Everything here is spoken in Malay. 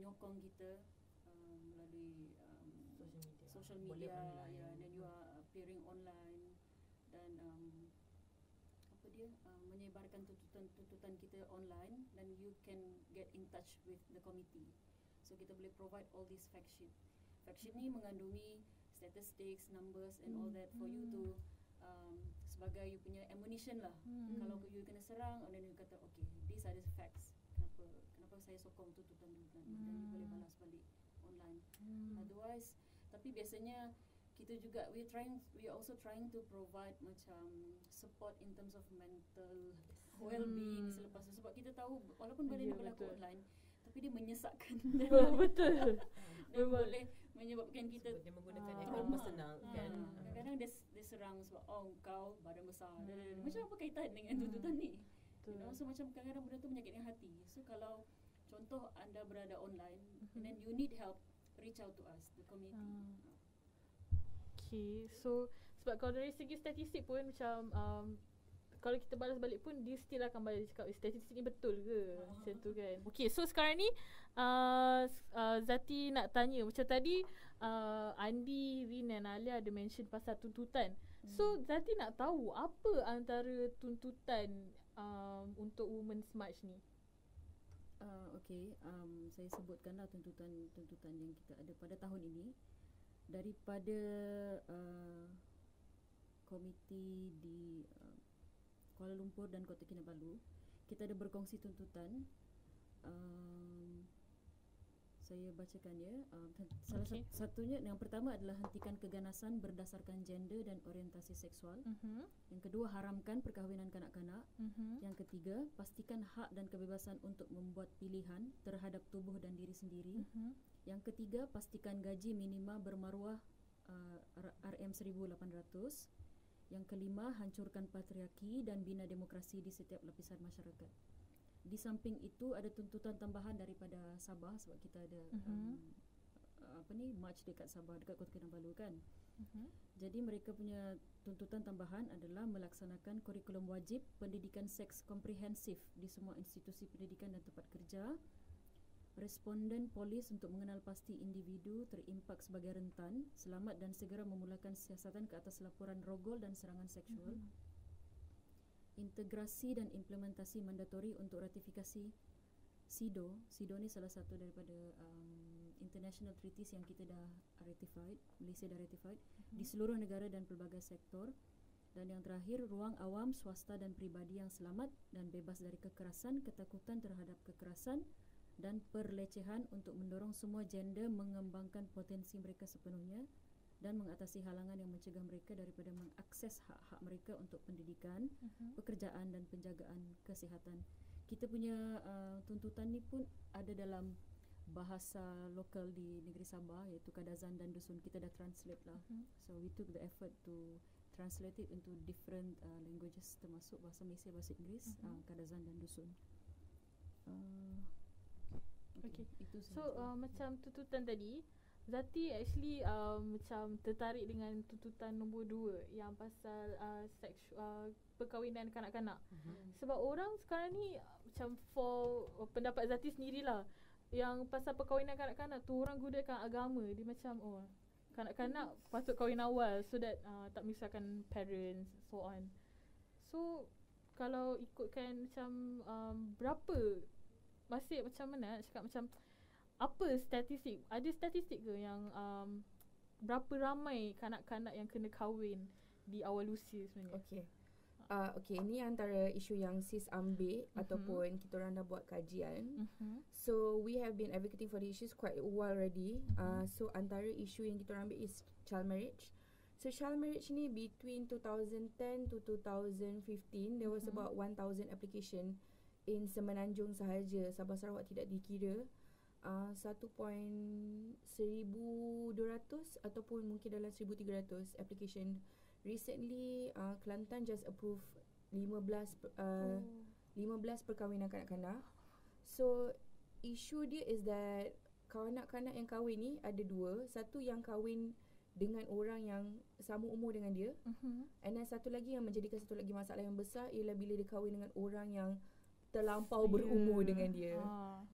menyokong kita melalui social Boleh media, online. dan you are appearing online, dan menyebarkan tuntutan kita online, dan you can get in touch with the committee. So kita boleh provide all these fact sheet. Fact sheet ni mengandungi statistics, numbers and all that for you to sebagai you punya ammunition lah. Kalau you kena serang, and then you kata okay, these are the facts. Kenapa saya sokong tuntutan ni, dan you boleh balas balik online. Otherwise, tapi biasanya kita juga we also trying to provide macam support in terms of mental well-being selepas tu, sebab kita tahu walaupun benda ni berlaku online, tapi dia menyesakkan. Betul. Dan boleh menyebabkan kita Dia menggunakan akaun personal kan. Kadang-kadang dia serang sebab kau badan besar. Macam apa kaitan dengan tuntutan ni? You know, so macam kadang-kadang benda tu menyakitkan hati. So kalau contoh anda berada online and then you need help, reach out to us, the committee. Okay, so sebab kalau dari segi statistik pun macam kalau kita balas balik pun dia still akan balik cakap statistik ni betul ke macam tu kan. Okay, so sekarang ni Zati nak tanya macam tadi Andi, Rin dan Alia ada mention pasal tuntutan. So Zati nak tahu apa antara tuntutan untuk Women's March ni. Okay, saya sebutkanlah tuntutan yang kita ada pada tahun ini. Daripada komiti di Kuala Lumpur dan Kota Kinabalu, kita ada berkongsi tuntutan. Saya bacakan ya. Salah satunya, yang pertama adalah hentikan keganasan berdasarkan gender dan orientasi seksual. Yang kedua, haramkan perkahwinan kanak-kanak. Yang ketiga, pastikan hak dan kebebasan untuk membuat pilihan terhadap tubuh dan diri sendiri. Yang ketiga, pastikan gaji minima bermaruah RM1,800. Yang kelima, hancurkan patriarki dan bina demokrasi di setiap lapisan masyarakat. Di samping itu ada tuntutan tambahan daripada Sabah, sebab kita ada march dekat Sabah, dekat Kota Kinabalu kan. Jadi mereka punya tuntutan tambahan adalah melaksanakan kurikulum wajib pendidikan seks komprehensif di semua institusi pendidikan dan tempat kerja. Responden polis untuk mengenal pasti individu terimpak sebagai rentan, selamat dan segera memulakan siasatan ke atas laporan rogol dan serangan seksual. Integrasi dan implementasi mandatori untuk ratifikasi SIDO. SIDO ni salah satu daripada international treaties yang kita dah ratified, Malaysia dah ratified di seluruh negara dan pelbagai sektor. Dan yang terakhir, ruang awam, swasta dan peribadi yang selamat dan bebas dari kekerasan, ketakutan terhadap kekerasan dan perlecehan untuk mendorong semua gender mengembangkan potensi mereka sepenuhnya dan mengatasi halangan yang mencegah mereka daripada mengakses hak-hak mereka untuk pendidikan, pekerjaan dan penjagaan kesihatan. Kita punya tuntutan ni pun ada dalam bahasa lokal di negeri Sabah, iaitu Kadazan dan Dusun. Kita dah translate lah. So we took the effort to translate it into different languages, termasuk bahasa Malaysia, bahasa Inggeris, Kadazan dan Dusun. Okay. So macam tuntutan tadi, Zati actually macam tertarik dengan tuntutan nombor 2 yang pasal perkahwinan kanak-kanak. Sebab orang sekarang ni macam for pendapat Zati sendirilah, yang pasal perkahwinan kanak-kanak tu orang gunakan agama. Dia macam kanak-kanak patut kahwin awal so that tak menyusahkan parents, so on. So kalau ikutkan macam berapa, masih macam mana nak cakap, macam apa statistik, ada statistik ke yang berapa ramai kanak-kanak yang kena kahwin di awal usia sebenarnya? Okay, ni antara isu yang sis ambil ataupun kita orang dah buat kajian. So we have been advocating for the issues quite a while already. So antara isu yang kita orang ambil is child marriage. So child marriage ni between 2010 to 2015 there was about 1,000 application in Semenanjung sahaja, Sabah Sarawak tidak dikira. 1,200 ataupun mungkin dalam 1,300 application. Recently Kelantan just approve 15 perkahwinan kanak-kanak. So issue dia is that kanak-kanak yang kahwin ni ada dua. Satu yang kahwin dengan orang yang sama umur dengan dia, and then satu lagi yang menjadikan satu lagi masalah yang besar ialah bila dia kahwin dengan orang yang terlampau berumur dengan dia.